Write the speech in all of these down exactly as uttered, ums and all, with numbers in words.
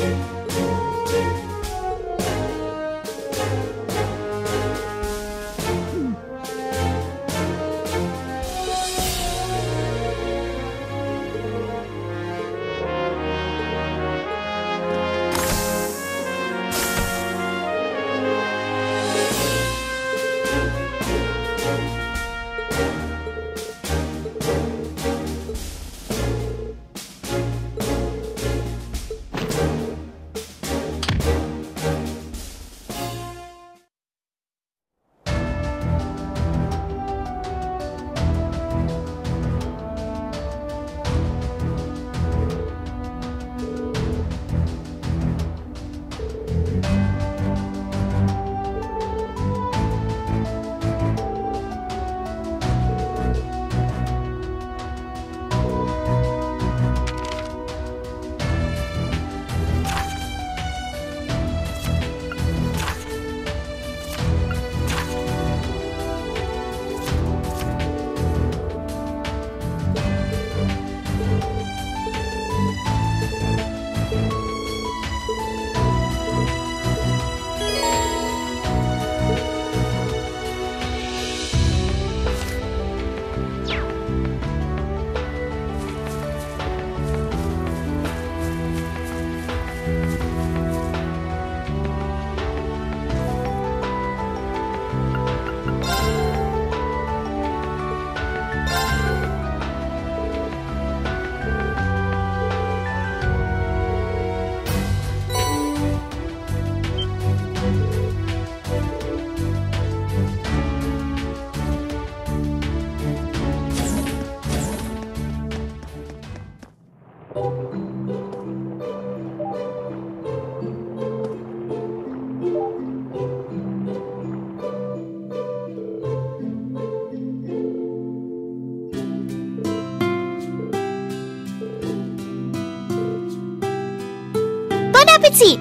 appétit!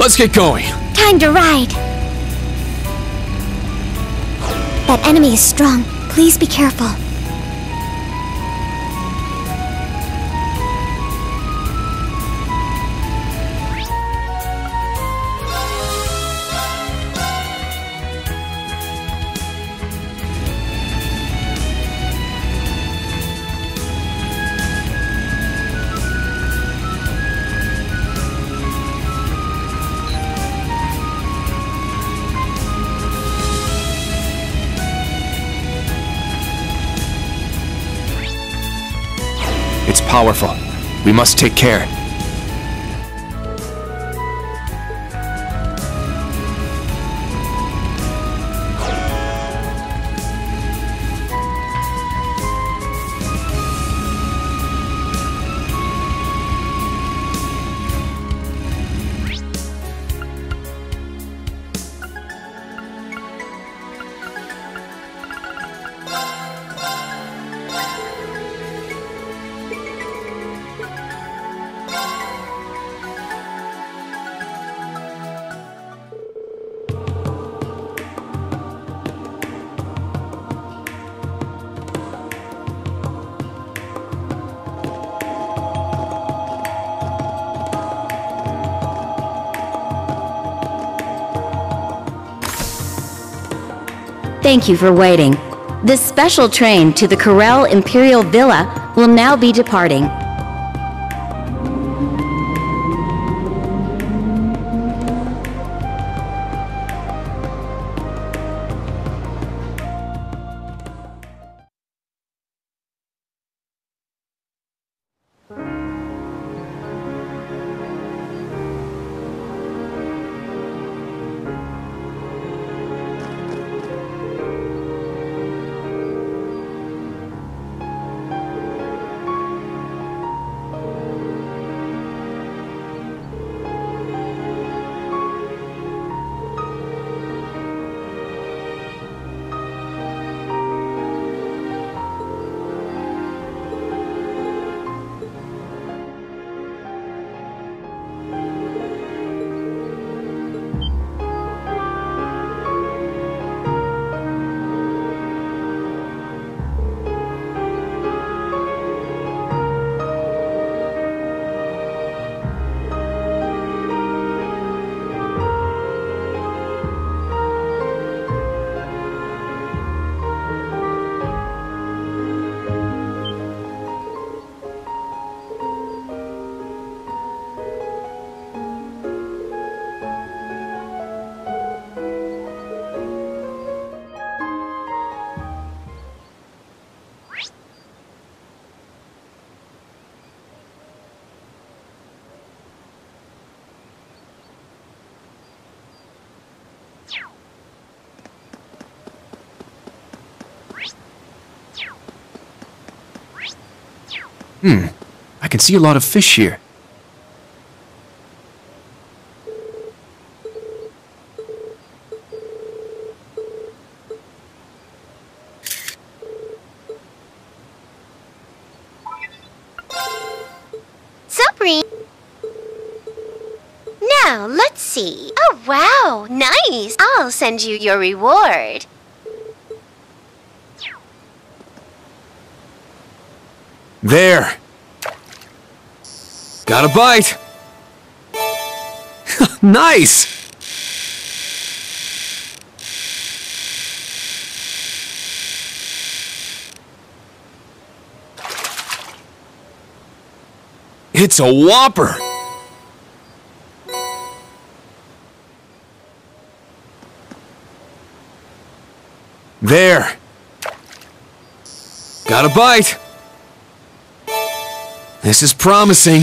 let's get going. Time to ride. That enemy is strong. Please be careful. It's powerful. We must take care. Thank you for waiting. This special train to the Corel Imperial Villa will now be departing. Hmm, I can see a lot of fish here. Sup, Rean? Now, let's see. Oh, wow, nice. I'll send you your reward. There! Got a bite! Nice! It's a whopper! There! Got a bite! This is promising.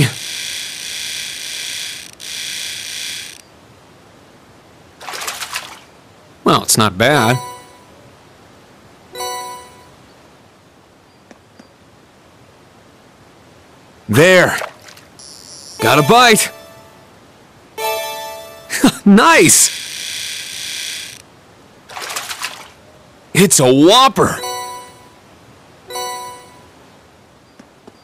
Well, it's not bad. There. Got a bite. Nice. It's a whopper.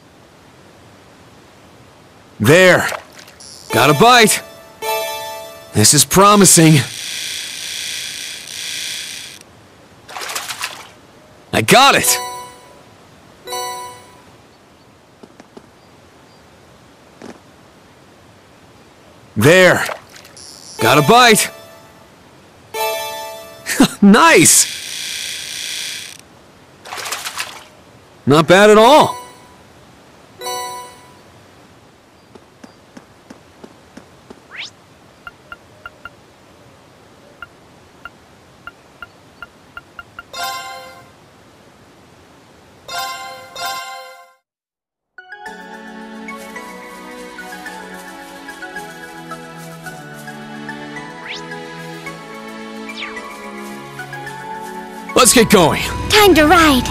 There. Got a bite. This is promising. I got it! There! Got a bite! Nice! Not bad at all. Let's get going. Time to ride.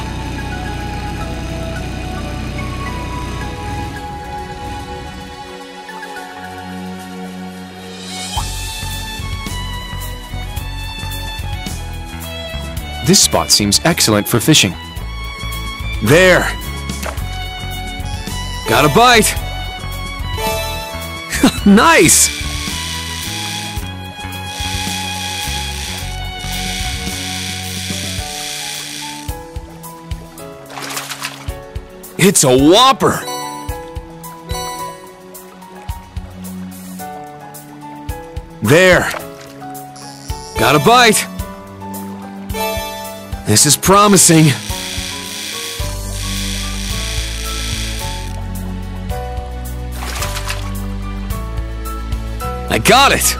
This spot seems excellent for fishing. There! Got a bite! Nice! It's a whopper! There! Got a bite! This is promising. I got it!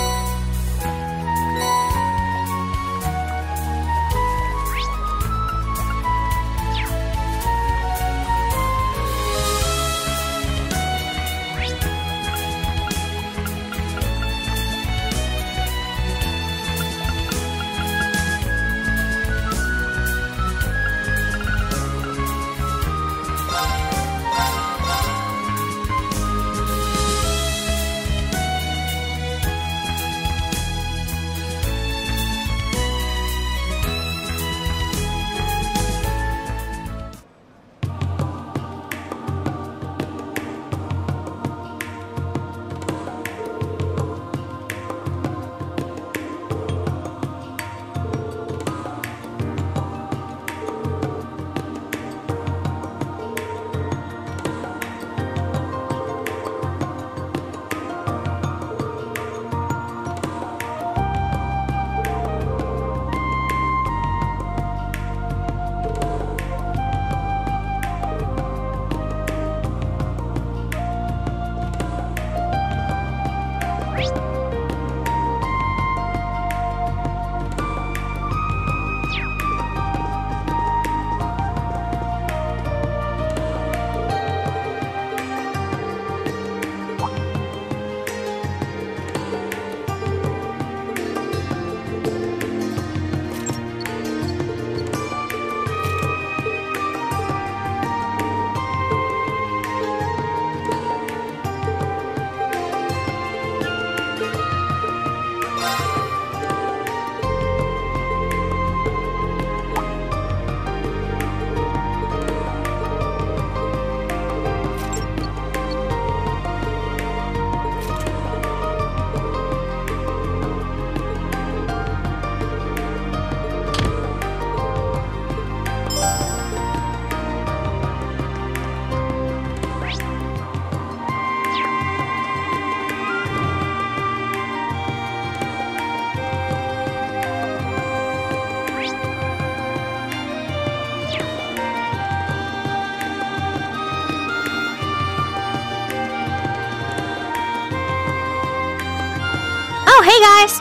Oh, hey guys!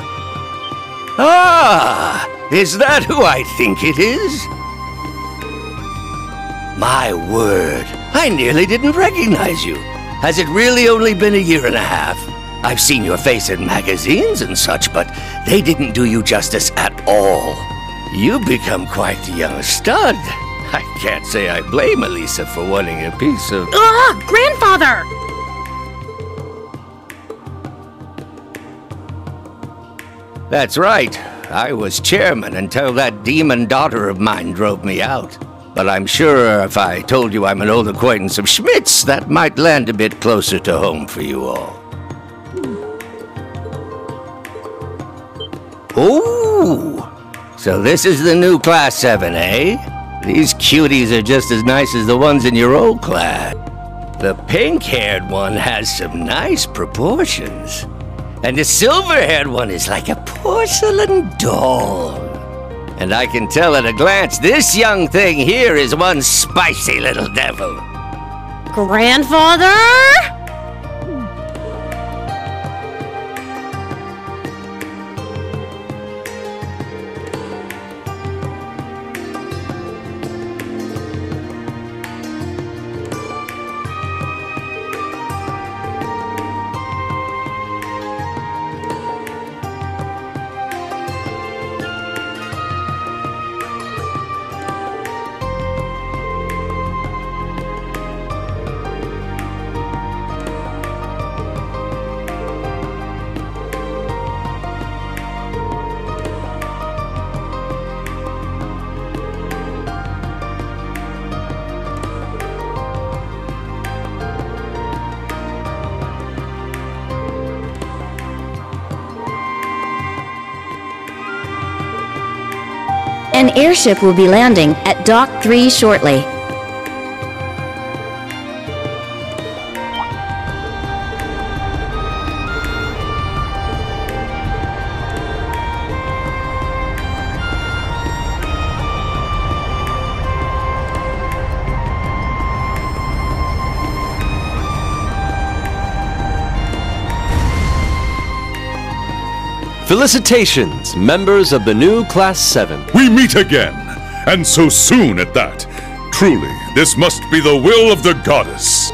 Ah, is that who I think it is? My word, I nearly didn't recognize you. Has it really only been a year and a half? I've seen your face in magazines and such, but they didn't do you justice at all. You've become quite the young stud. I can't say I blame Elisa for wanting a piece of... Ugh, grandfather! That's right. I was chairman until that demon daughter of mine drove me out. But I'm sure if I told you I'm an old acquaintance of Schmidt's, that might land a bit closer to home for you all. Ooh! So this is the new Class seven, eh? These cuties are just as nice as the ones in your old class. The pink-haired one has some nice proportions. And the silver-haired one is like a porcelain doll. And I can tell at a glance this young thing here is one spicy little devil. Grandfather? An airship will be landing at Dock three shortly. Felicitations, members of the new Class seven. We meet again, and so soon at that. Truly, this must be the will of the goddess.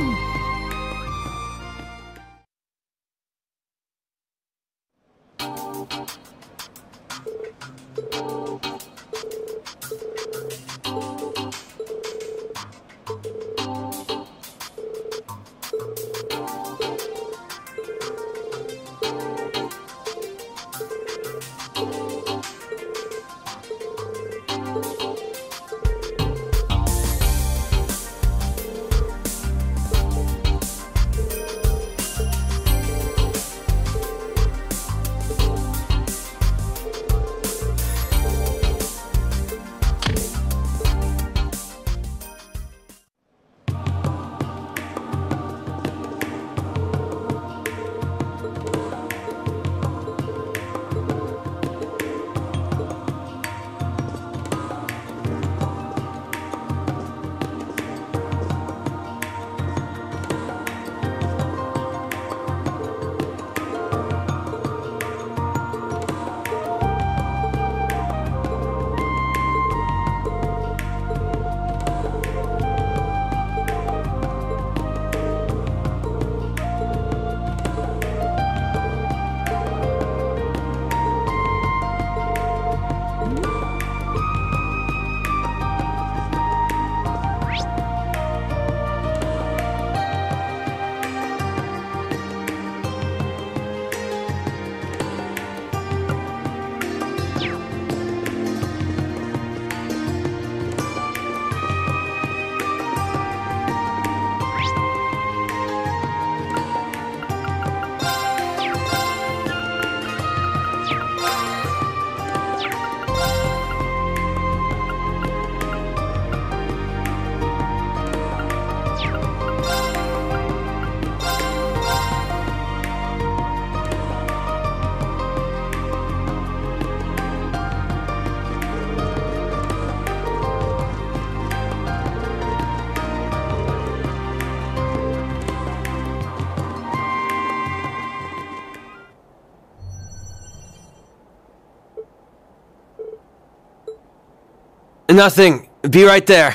Nothing. Be right there.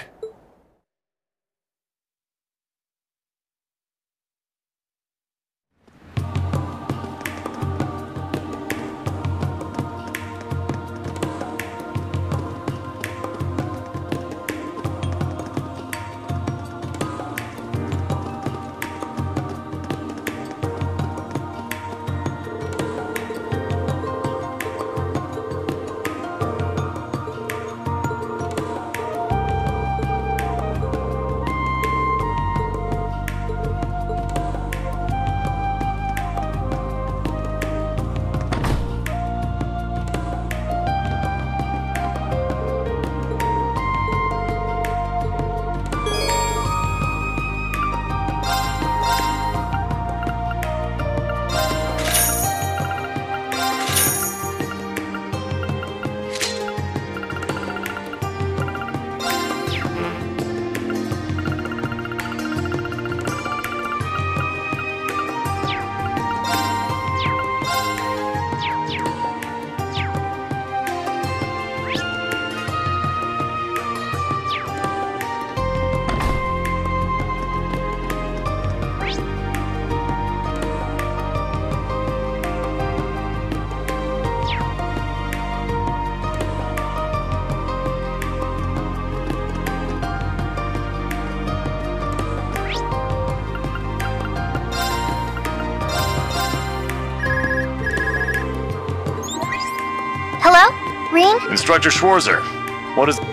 Hello? Rean? Instructor Schwarzer, what is...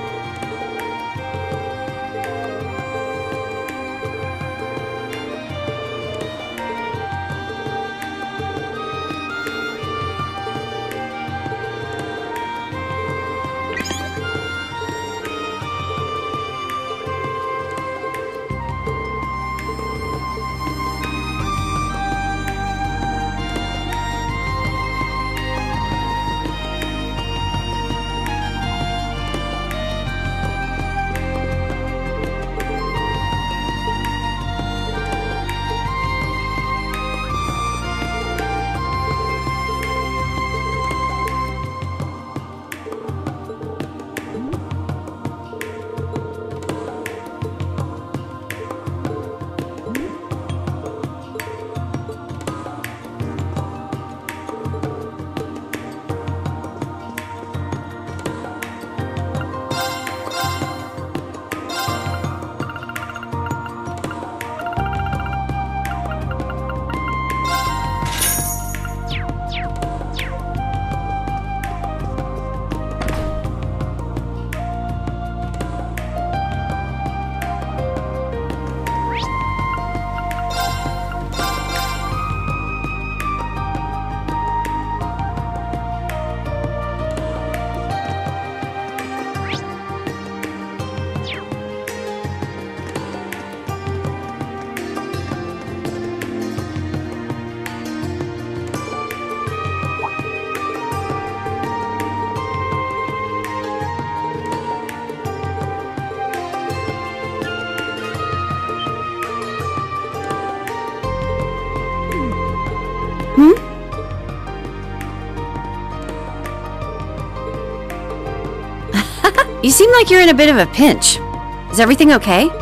You seem like you're in a bit of a pinch. Is everything okay?